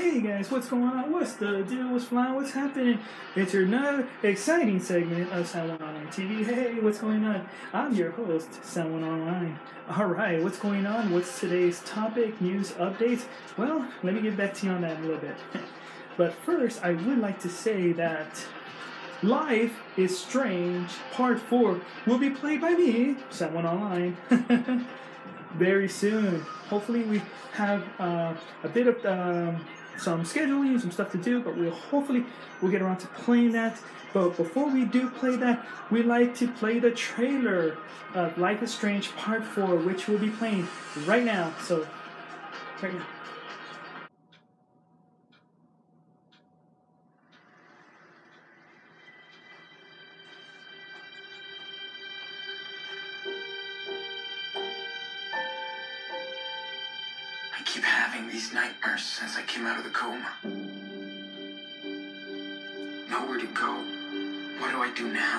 Hey guys, what's going on? What's the deal? What's flying? What's happening? It's your another exciting segment of Sound One Online TV. Hey, what's going on? I'm your host, Sound One Online. Alright, what's going on? What's today's topic, news, updates? Well, let me get back to you on that in a little bit. But first, I would like to say that Life is Strange Part 4 will be played by me, Sound One Online, very soon. Hopefully we have a bit of some scheduling, some stuff to do, but we'll get around to playing that. But before we do play that, we like to play the trailer of Life is Strange Part 4, which we'll be playing right now. So, right now. I keep having these nightmares since I came out of the coma. Nowhere to go. What do I do now?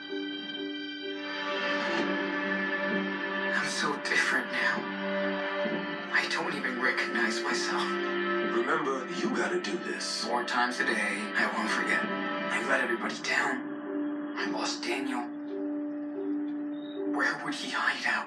I'm so different now. I don't even recognize myself. Remember, you gotta do this. 4 times a day, I won't forget. I let everybody down. I lost Daniel. Where would he hide out?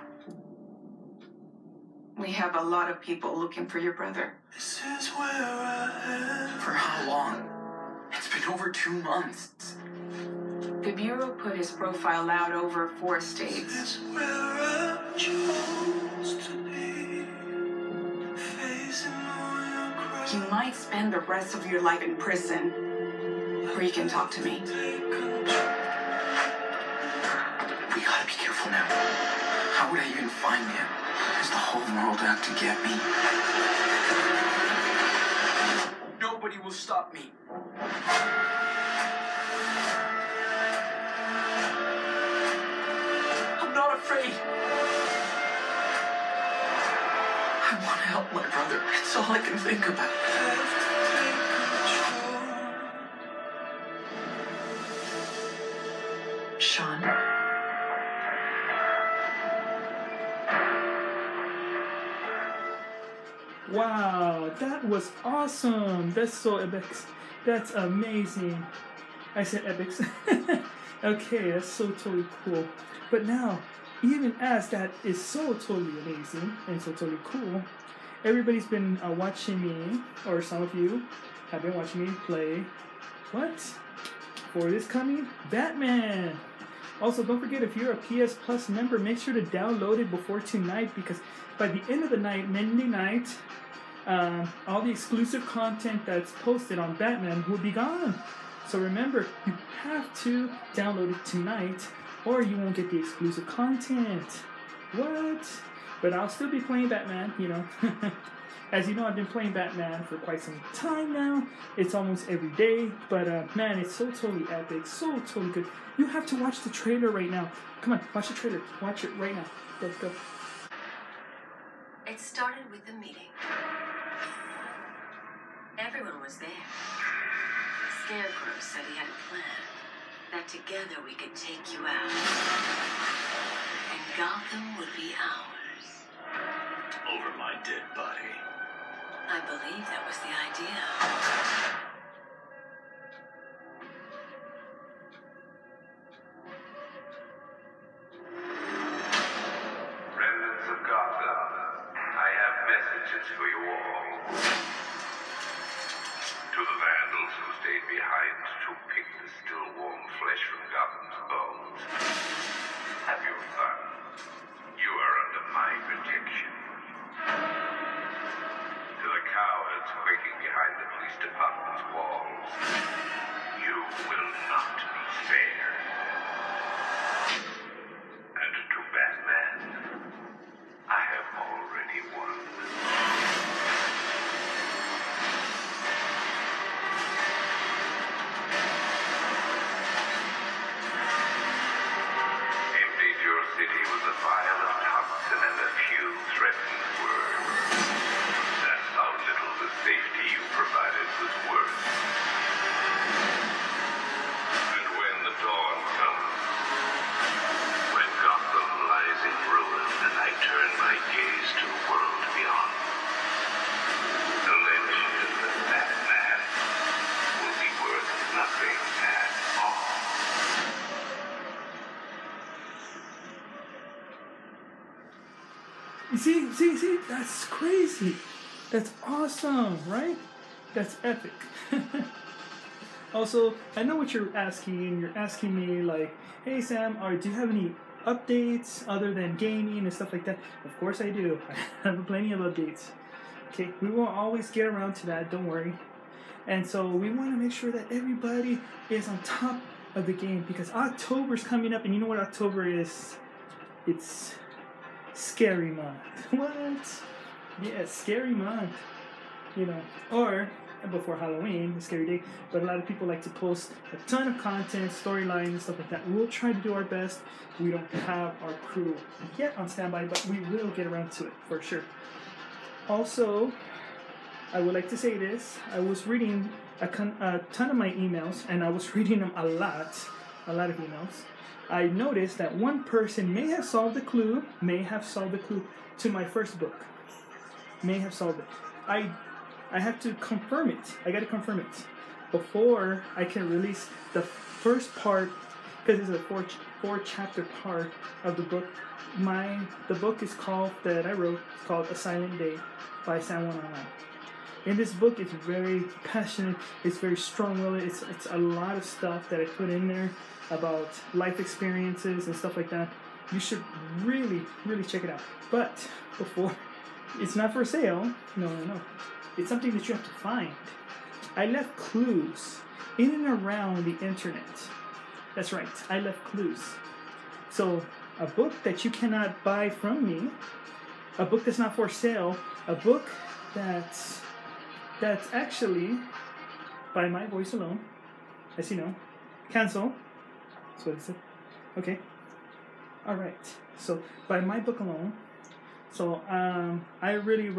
We have a lot of people looking for your brother. This is where I am. For how long? It's been over 2 months. The Bureau put his profile out over 4 states. This is where I chose to be. Facing all your crowds. You might spend the rest of your life in prison, or you can talk to me. Take control. We gotta be careful now. How would I even find him? Is the whole world out to get me? Nobody will stop me. I'm not afraid. I want to help my brother. It's all I can think about. Sean. Wow, that was awesome. That's so epic. That's amazing. I said epics. Okay, that's so totally cool. But now, even as that is so totally amazing and so totally cool, everybody's been watching me, or some of you have been watching me play, what? For this coming Batman. Also, don't forget, if you're a PS Plus member, make sure to download it before tonight, because by the end of the night, Monday night, all the exclusive content that's posted on Batman will be gone. So remember, you have to download it tonight, or you won't get the exclusive content. What? But I'll still be playing Batman, you know. As you know, I've been playing Batman for quite some time now. It's almost every day, but man, it's so totally epic, so totally good. You have to watch the trailer right now. Come on, watch the trailer. Watch it right now. Let's go. It started with a meeting. Everyone was there. Scarecrow said he had a plan, that together we could take you out. And Gotham would be ours. Over my dead body. I believe that was the idea. Remnants of Gotham, I have messages for you all. To the vandals who stayed behind to pick the still warm flesh from Gotham's bones, have your fun. You are under my protection. To the cowards quaking behind the police department's walls, you will not be spared. And to Batman, I have already won. Emptied your city with a vial of toxin and a few threatening words. That's how little the safety you provided was worth. And when the dawn comes, when Gotham lies in ruin and I turn my gaze to the world beyond, the legend of Batman See, that's crazy. That's awesome, right? That's epic. Also, I know what you're asking. You're asking me like, hey Sam, do you have any updates other than gaming and stuff like that? Of course I do. I have plenty of updates. Okay, we will always get around to that, don't worry. And so we want to make sure that everybody is on top of the game because October's coming up, and you know what October is? It's scary month. What? Yeah, scary month. You know, or before Halloween, the scary day. But a lot of people like to post a ton of content, storylines, and stuff like that. We'll try to do our best. We don't have our crew yet on standby, but we will get around to it for sure. Also, I would like to say this. I was reading a ton of my emails, and I was reading them a lot of emails. I noticed that one person may have solved the clue to my first book. May have solved it. I have to confirm it. I got to confirm it before I can release the first part, because it's a four chapter part of the book. The book is called A Silent Day by San Juan Online. In this book, it's very passionate. It's very strong-willed. It's a lot of stuff that I put in there about life experiences and stuff like that. You should really, really check it out. But before, it's not for sale. No. It's something that you have to find. I left clues in and around the internet. That's right. I left clues. So a book that you cannot buy from me, a book that's not for sale, a book that's actually by my voice alone, as you know. Cancel. That's what it said. Okay. All right. So by my book alone. So I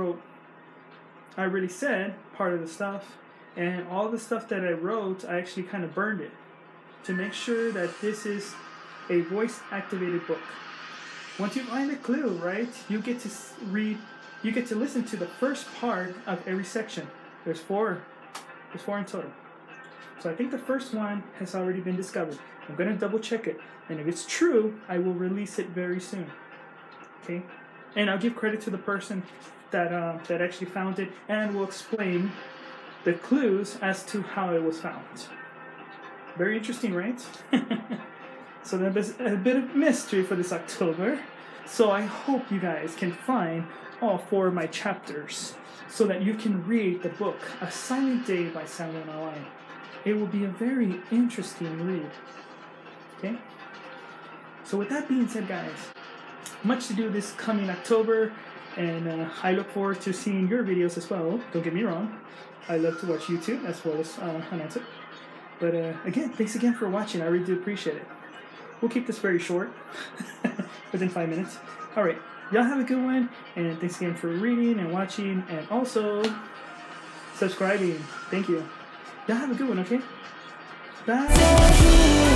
really said part of the stuff, and all the stuff that I wrote, I actually kind of burned it to make sure that this is a voice-activated book. Once you find a clue, right, you get to listen to the first part of every section. There's four in total. So I think the first one has already been discovered. I'm going to double check it, and if it's true, I will release it very soon. Okay, and I'll give credit to the person that actually found it, and will explain the clues as to how it was found. Very interesting, right? So there's a bit of mystery for this October. So I hope you guys can find all 4 of my chapters so that you can read the book A Silent Day by San Juan Online. It will be a very interesting read. Okay? So with that being said, guys, much to do this coming October. And I look forward to seeing your videos as well. Don't get me wrong. I love to watch YouTube as well as announce it. But again, thanks again for watching. I really do appreciate it. We'll keep this very short, within 5 minutes. All right, y'all have a good one. And thanks again for reading and watching and also subscribing. Thank you. Y'all have a good one, okay? Bye.